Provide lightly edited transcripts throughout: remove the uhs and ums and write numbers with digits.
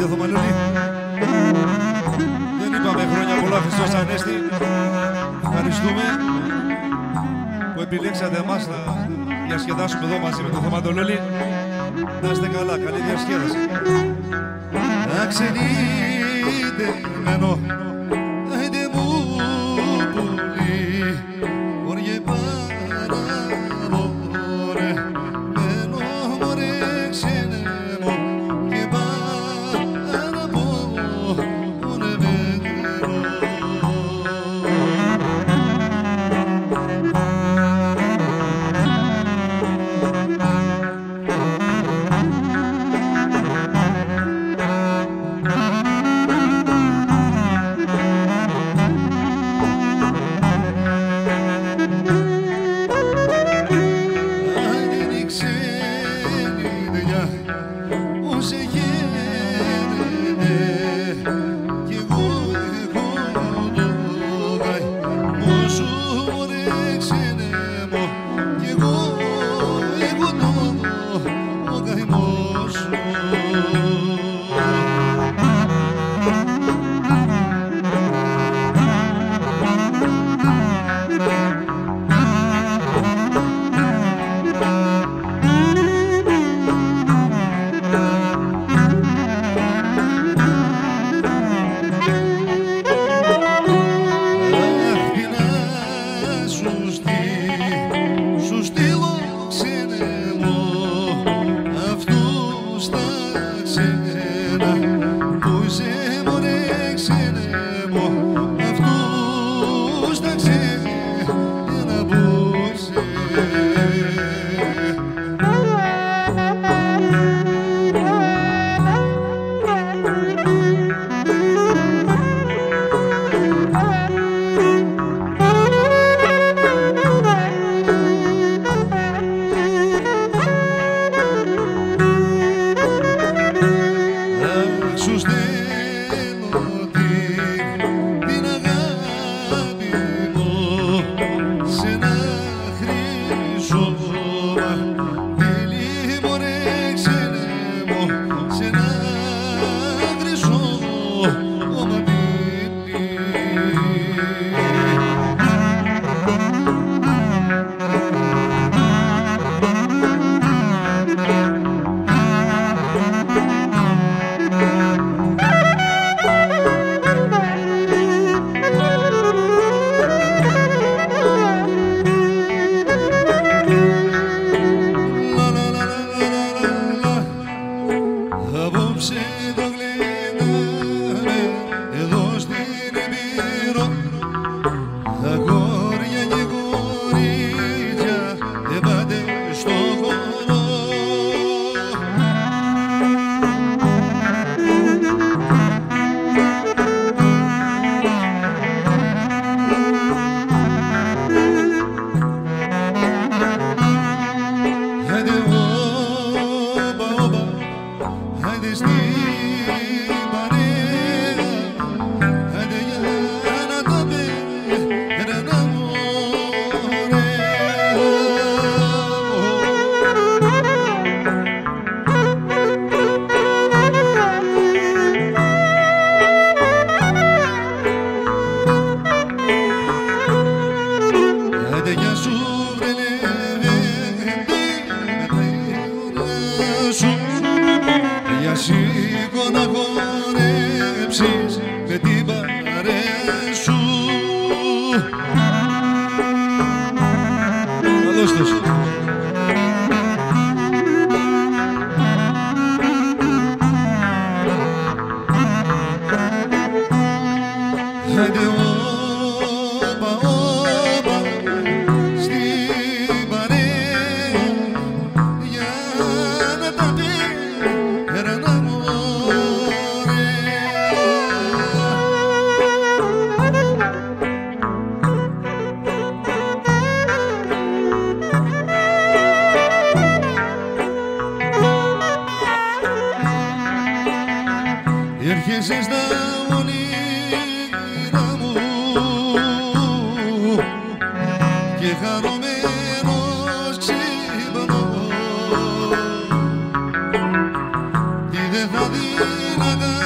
Μαρία Θωμανούλη. Δεν είπαμε χρόνια πολλά, Χριστός Ανέστη. Ευχαριστούμε που επιλέξατε εμάς να διασκεδάσουμε εδώ μαζί με τον Θωμαντολόλη. Να είστε καλά, καλή διασκέδαση. Αξενίτεμένο, άιντε μου πολύ, όργε παραμόρε, μένω μωρέ ξένε μου και παραμόρε μένω. Σήκω να χορέψεις με την παρέα σου. Καλώς τους. Άντε όπα όπα στην παρέα για να τα περνάμε. Έρχεσαι στα όνειρα μου και χαρούμενος ξυπνώ. Τι δεν θα δει να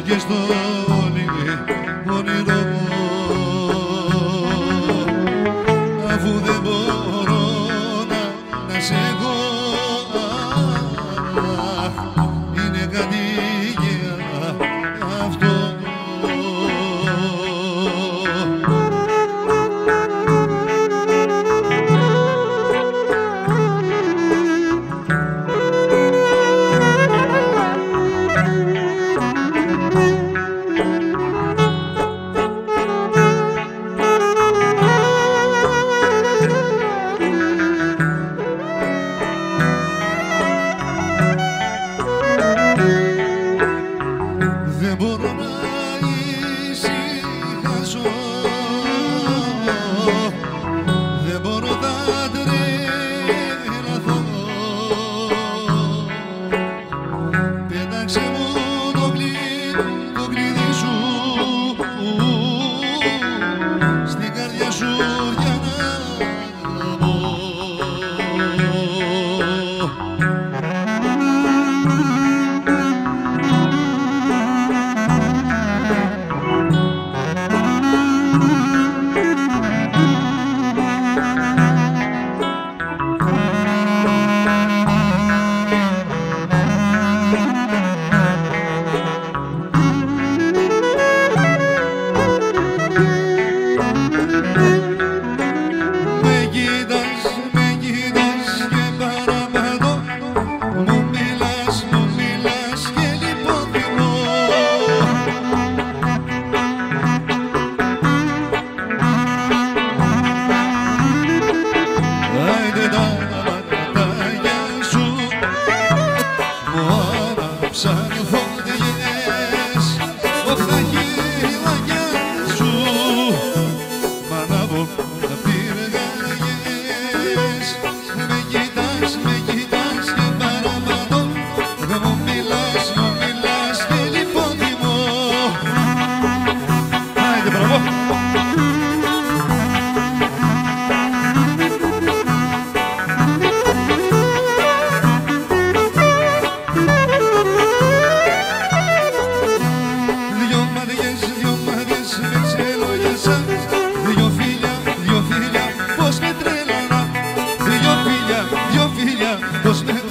και στο όνειρο μου, αφού δεν μπορώ να σε έχω, είναι κατοικία αυτό. Δεν μπορώ να ησυχάσω, δεν μπορώ να τρελαθώ. Πέταξε μου το κλειδί σου στην καρδιά σου για να μπω. Σαν φωτιές οχτά χείλαγια σου μ' ανάβω απ' πυργαλιές. Με κοιτάς και παραπάνω, μου μιλάς και λιπόθυμο. Άιντε, μπράβο! Δυο φίλια, πώς με